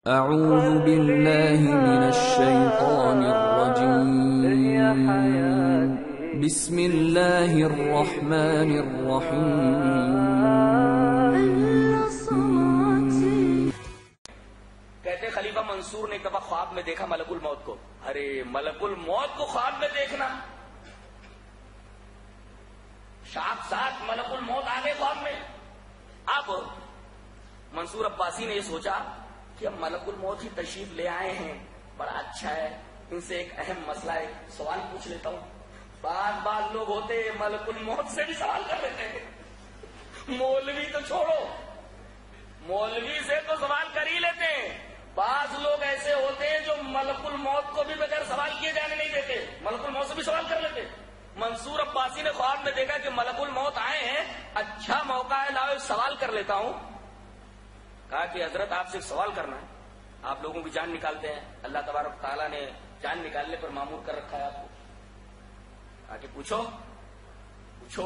اعوذ باللہ من الشیطان الرجیم بسم اللہ الرحمن الرحیم۔ کہتے خلیفہ منصور نے ایک دفعہ خواب میں دیکھا ملک الموت کو۔ ارے ملک الموت کو خواب میں دیکھنا، ساتھ ملک الموت آ گئے خواب میں۔ اب منصور عباسی نے یہ سوچا کہ اب ملک الموت ہی تشریف لے آئے ہیں، بڑا اچھا ہے، ان سے ایک اہم مسئلہ ہے، سوال پوچھ لیتا ہوں۔ بعض لوگ ہوتے ہیں ملک الموت سے بھی سوال کر لیتے ہیں، مولوی تو چھوڑو، مولوی سے تو سوال کر ہی لیتے ہیں۔ بعض لوگ ایسے ہوتے ہیں جو ملک الموت کو بھی بغیر سوال کیے جانے نہیں دیتے، ملک الموت سے بھی سوال کر لیتے۔ منصور عباسی نے خواب میں دیکھا کہ ملک الموت آئے ہیں، اچھا موقع ہے، لاؤ ایک سوال کر لیتا ہوں۔ کہا کہ حضرت آپ سے ایک سوال کرنا ہے، آپ لوگوں کی جان نکالتے ہیں، اللہ تبارک تعالیٰ نے جان نکالنے پر معمور کر رکھا ہے آپ کو۔ کہا کہ پوچھو پوچھو۔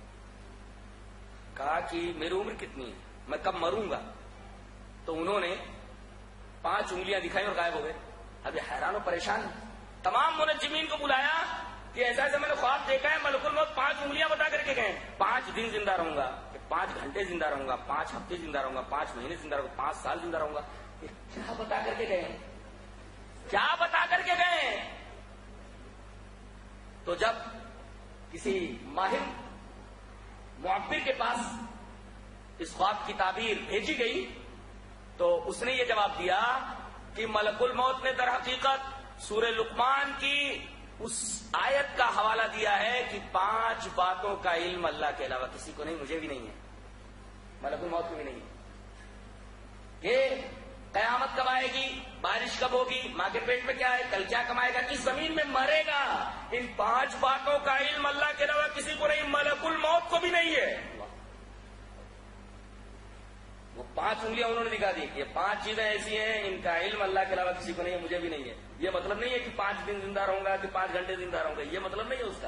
کہا کہ میری عمر کتنی ہے، میں کب مروں گا؟ تو انہوں نے 5 انگلیاں دکھائی اور غائب ہو گئے۔ ابھی حیران و پریشان، تمام منجمین کو بلایا کہ ایسا ایسا میں نے خواب دیکھا ہے، ملک الموت 5 انگلیاں بتا کر کے گئے، 5 دن زندہ رہوں گا، 5 گھنٹے زندہ رہوں گا، 5 ہفتے زندہ رہوں گا، 5 مہینے زندہ رہوں گا، 5 سال زندہ رہوں گا۔ کیا بتا کر کے گئے، کیا بتا کر کے گئے؟ تو جب کسی ماہر معبر کے پاس اس خواب کی تعبیر بھیجی گئی تو اس نے یہ جواب دیا کہ ملک الموت نے در حقیقت سورہ لقمان کی اس آیت کا حوالہ دیا ہے کہ 5 باتوں کا علم اللہ کے علاوہ کسی کو نہیں، مجھے بھی نہیں ہے، ملک الموت کو بھی نہیں ہے، کہ قیامت کب آئے گی، بارش کب ہوگی، ماں کے پیٹ میں کیا ہے، کل کیا کمائے گا، کس زمین میں مرے گا، ان 5 باتوں کا علم اللہ کے علاوہ کسی کو نہیں، ملک الموت کو بھی نہیں ہے۔ وہ 5 انگلیاں انہوں نے دکھا دی کہ یہ 5 چیزیں ایسی ہیں، ان کا علم اللہ کے علاوہ کسی کو نہیں ہے، مجھے بھی نہیں ہے۔ یہ مطلب نہیں ہے کہ 5 دن زندہ رہوں گا کہ 5 گھنٹے زندہ رہوں گا، یہ مطلب نہیں ہے اس کا۔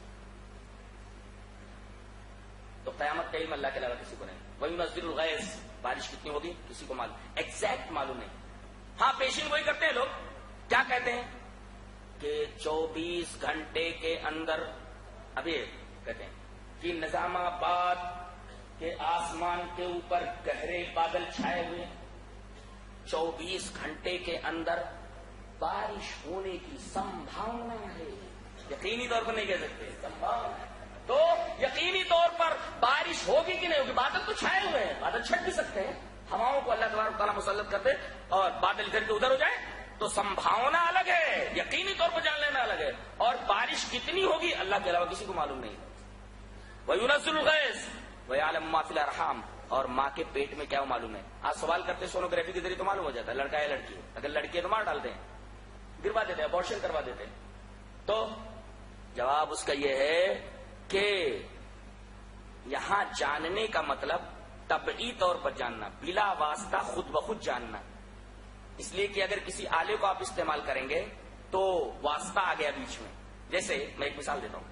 تو قیامت کا علم اللہ کے علاوہ کسی کو نہیں۔ وَيُنَزِّلُ الْغَيْثَ، بارش کتنی ہوگی کسی کو معلوم، ایگزیکٹ معلوم نہیں۔ ہاں پیشین وہی کرتے ہیں لوگ، کیا کہتے ہیں کہ 24 گھنٹے کے اندر، ابھی کہتے ہیں کہ نظام آباد کہ آسمان کے اوپر گہرے بادل چھائے ہوئے، 24 گھنٹے کے اندر بارش ہونے کی سمبھاونا ہے، یقینی طور پر نہیں کہہ سکتے سمبھاونا ہے، تو یقینی طور پر بارش ہوگی کہ نہیں ہوگی، بادل تو چھائے ہوئے ہیں، بادل چھٹ بھی سکتے ہیں، ہواؤں کو اللہ تبارک تعالیٰ مسلط کرتے اور بادل گر کے ادھر ہو جائے تو سمبھاونا الگ ہے، یقینی طور پر جان لینا الگ ہے، اور بارش کتنی ہوگی اللہ کے علاوہ کسی کو معلوم نہیں۔ وَيُنَزِّلُ الْغَيْثَ وَيَعْلَمُ مَا فِي الْأَرْحَامِ، اور ماں کے پیٹ میں کیا وہ معلوم ہے۔ آج سوال کرتے سونوگرافی کے ذریعے تو معلوم ہو جاتا ہے لڑکا ہے لڑکی ہے، اگر لڑکی ہے تو مار ڈالتے ہیں، گروا دیتے ہیں، ابورشن کروا دیتے ہیں۔ تو جواب اس کا یہ ہے کہ یہاں جاننے کا مطلب طبعی طور پر جاننا، بلا واسطہ خود بخود جاننا، اس لیے کہ اگر کسی آلے کو آپ استعمال کریں گے تو واسطہ آ گیا بیچ میں۔ جیسے میں ایک مثال دیتا ہوں،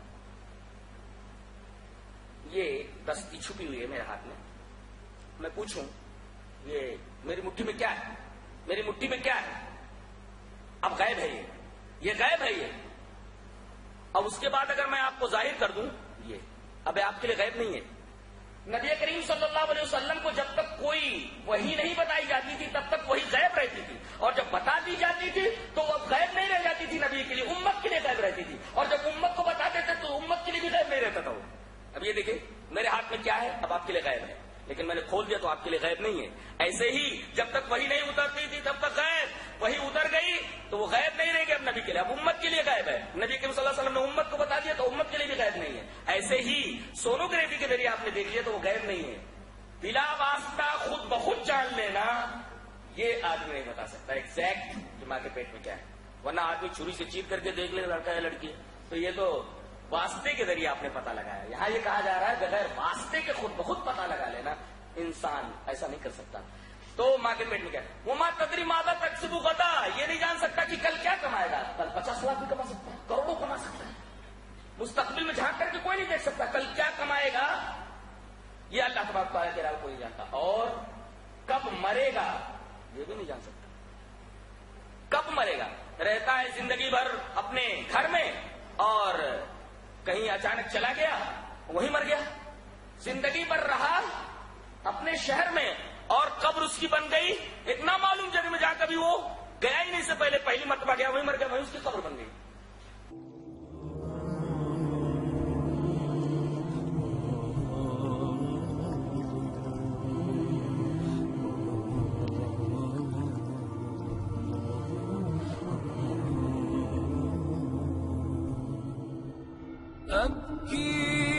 یہ دستی چھپی ہوئی ہے میرے ہاتھ میں، میں پوچھوں یہ میری مٹھی میں کیا ہے، میری مٹھی میں کیا ہے، اب غائب ہے یہ غائب ہے یہ، اب اس کے بعد اگر میں آپ کو ظاہر کر دوں یہ اب آپ کے لیے غائب نہیں ہے۔ نبی کریم صلی اللہ علیہ وسلم کو جب تک کوئی وحی نہیں بتائی جاتی تھی تب تک وہی غائب رہتی تھی، اور جب بتا دی جاتی تھی تو وہ غائب نہیں رہ جاتی تھی، نبی کے لیے امت کے لیے غائب رہتی تھی، اور جب امت کو بتاتے تھے تو امت کے لیے بھی غائب نہیں رہتا تھا وہ۔ اب یہ دیکھیں میرے ہاتھ میں کیا ہے، اب آپ کے لیے غائب ہے، لیکن میں نے کھول دیا تو آپ کے لیے غائب نہیں ہے۔ ایسے ہی جب تک وہی نہیں اترتی تھی تب تک غائب، وہی اتر گئی تو وہ غائب نہیں رہے گی اب نبی کے لیے، اب امت کے لیے غائب ہے۔ نبی کریم صلی اللہ علیہ وسلم نے امت کو بتا دیا تو امت کے لیے بھی غائب نہیں ہے۔ ایسے ہی سونوگرافی کے ذریعے آپ نے دیکھ لیا تو وہ غائب نہیں ہے، بلا واسطہ خود بخود جان لینا یہ آدمی نہیں بتا سکتا ایگزیکٹ کہ ماں کے پیٹ میں کیا ہے، ورنہ آدمی چھری سے چیر کر کے دیکھ لے لڑکا ہے لڑکی ہے، تو یہ تو واسطے کے ذریعے آپ نے پتہ لگایا۔ یہاں یہ کہا جا رہا ہے بغیر واسطے کے خود بخود پتہ لگا لینا انسان ایسا نہیں کر سکتا۔ تو ماں کے پیٹ میں کیا ہے، وہ ماں تدری ماذا تکسب غدا، یہ نہیں جان سکتا کہ کل کیا کمائے گا، کل 50 لاکھ بھی کما سکتا ہے، کروڑوں کما سکتا ہے، مستقبل میں جھانک کر کے کوئی نہیں دیکھ سکتا کل کیا کمائے گا، یہ اللہ تبارک تعالیٰ کے علاوہ کوئی نہیں جانتا، اور کب مرے گا یہ بھی نہیں جان سکتا۔ رہتا ہے زندگی بھر اپنے گھر میں اور کہیں اچانک چلا گیا وہیں مر گیا. زندگی بھر رہا اپنے شہر میں اور قبر اس کی بن گئی ایک نامعلوم جگہ میں جا کبھی وہ گیا ہی نہیں, سے پہلے پہلی مرتبہ گیا وہیں مر گیا, وہیں اس کی قبر بن گئی. أبكي